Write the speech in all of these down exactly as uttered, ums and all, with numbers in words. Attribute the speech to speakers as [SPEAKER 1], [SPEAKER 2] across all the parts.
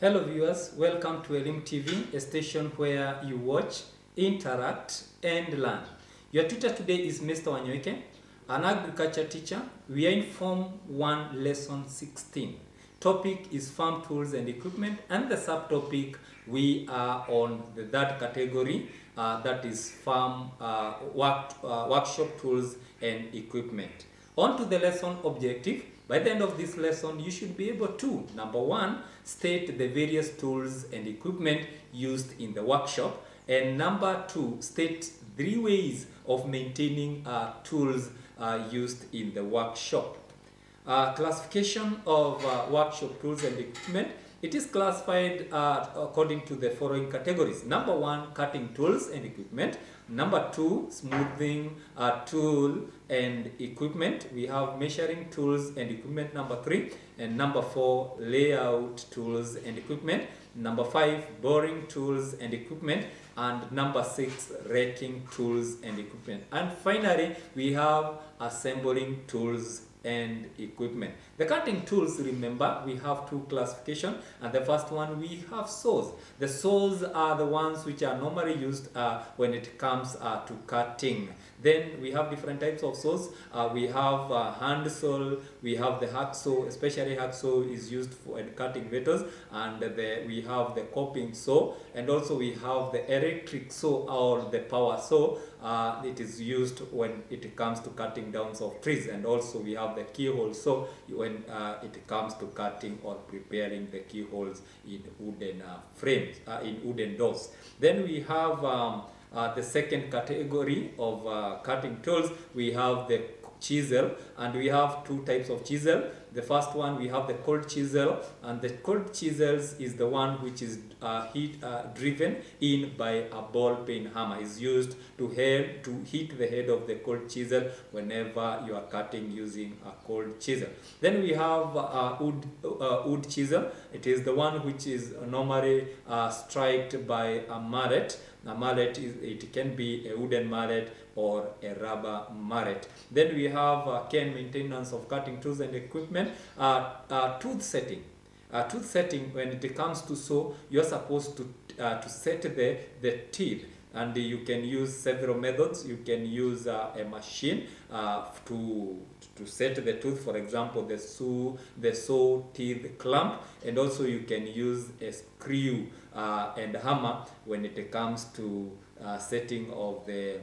[SPEAKER 1] Hello viewers, welcome to Elimu T V, a station where you watch, interact and learn. Your tutor today is Mister Wanyoike, an agriculture teacher. We are in Form one Lesson sixteen. Topic is farm tools and equipment, and the subtopic we are on the third category, uh, that is farm uh, work, uh, workshop tools and equipment. On to the lesson objective. By the end of this lesson, you should be able to, number one, state the various tools and equipment used in the workshop, and number two, state three ways of maintaining uh, tools uh, used in the workshop. Uh, classification of uh, workshop tools and equipment. It is classified uh, according to the following categories. Number one, cutting tools and equipment. Number two, smoothing uh, tool and equipment. We have measuring tools and equipment, number three. And number four, layout tools and equipment. Number five, boring tools and equipment. And number six, raking tools and equipment. And finally, we have assembling tools and equipment. The cutting tools, remember, we have two classifications, and the first one, we have saws. The saws are the ones which are normally used uh, when it comes uh, to cutting. Then we have different types of saws. Uh, we have uh, hand saw, we have the hacksaw, especially hacksaw is used for cutting vehicles, and the, we have the coping saw, and also we have the electric saw or the power saw. Uh, it is used when it comes to cutting down of trees, and also we have the keyhole saw when uh, it comes to cutting or preparing the keyholes in wooden uh, frames, uh, in wooden doors. Then we have um, uh, the second category of uh, cutting tools. We have the chisel, and we have two types of chisel. The first one, we have the cold chisel, and the cold chisels is the one which is uh, heat uh, driven in by a ball peen hammer. Is used to head to hit the head of the cold chisel whenever you are cutting using a cold chisel. Then we have uh, wood uh, wood chisel. It is the one which is normally uh, struck by a mallet. A mallet is, it can be a wooden mallet or a rubber mallet. Then we have uh, care and maintenance of cutting tools and equipment. Uh, uh, tooth setting. Uh, tooth setting, when it comes to saw, you're supposed to uh, to set the the teeth, and you can use several methods. You can use uh, a machine uh, to to set the tooth, for example, the saw the saw teeth clamp, and also you can use a screw uh, and hammer when it comes to uh, setting of the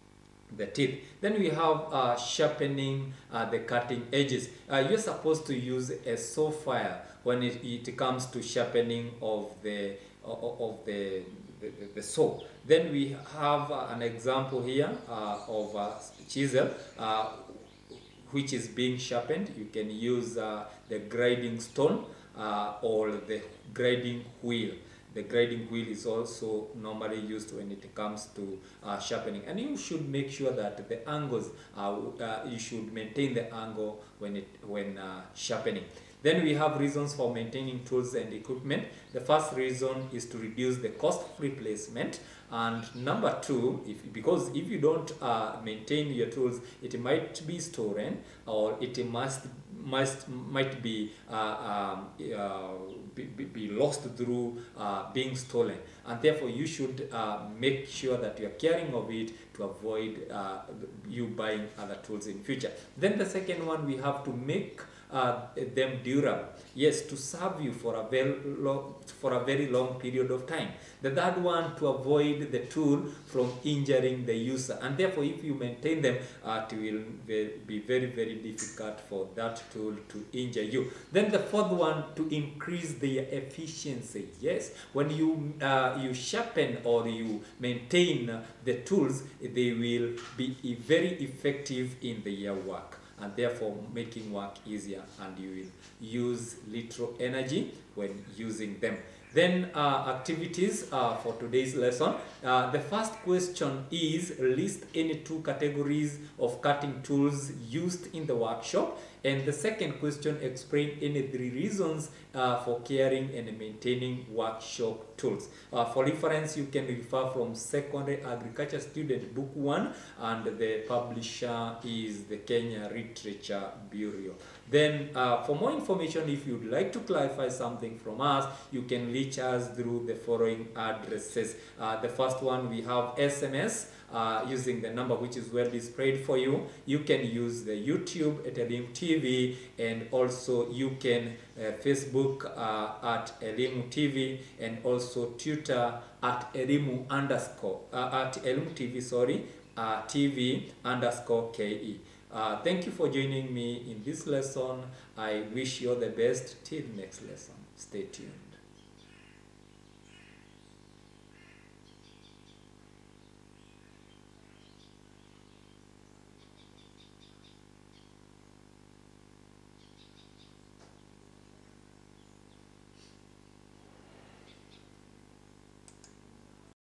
[SPEAKER 1] the teeth. Then we have uh, sharpening uh, the cutting edges. Uh, you're supposed to use a saw file when it, it comes to sharpening of the of, of the, the the saw. Then we have uh, an example here uh, of a chisel uh, which is being sharpened. You can use uh, the grinding stone uh, or the grinding wheel. The grinding wheel is also normally used when it comes to uh, sharpening, and you should make sure that the angles are, uh, you should maintain the angle when it when uh, sharpening. Then we have reasons for maintaining tools and equipment. The first reason is to reduce the cost of replacement, and number two, if because if you don't uh, maintain your tools, it might be stolen, or it must must might be uh, um, uh, be, be lost through uh, being stolen, and therefore you should uh, make sure that you are caring of it to avoid uh, you buying other tools in future. Then the second one, we have to make uh, them durable. Yes, to serve you for a very long for a very long period of time. The third one, to avoid the tool from injuring the user, and therefore if you maintain them, uh, it will be very very difficult for that tool to injure you. Then the fourth one, to increase their efficiency. Yes, when you uh, you sharpen or you maintain the tools, they will be very effective in their work, and therefore making work easier, and you will use little energy when using them. Then uh, activities uh, for today's lesson. Uh, the first question is, list any two categories of cutting tools used in the workshop. And the second question, explain any three reasons uh, for caring and maintaining workshop tools. Uh, for reference, you can refer from Secondary Agriculture Student Book one, and the publisher is the Kenya Literature Bureau. Then uh, for more information, if you'd like to clarify something from us, you can reach us through the following addresses. Uh, the first one, we have S M S uh, using the number which is well displayed for you. You can use the YouTube at Elimu T V, and also you can uh, Facebook uh, at Elimu T V, and also Twitter at Elimu underscore uh, at Elimu T V, sorry, uh, T V underscore K E. Uh, thank you for joining me in this lesson. I wish you all the best till next lesson. Stay tuned.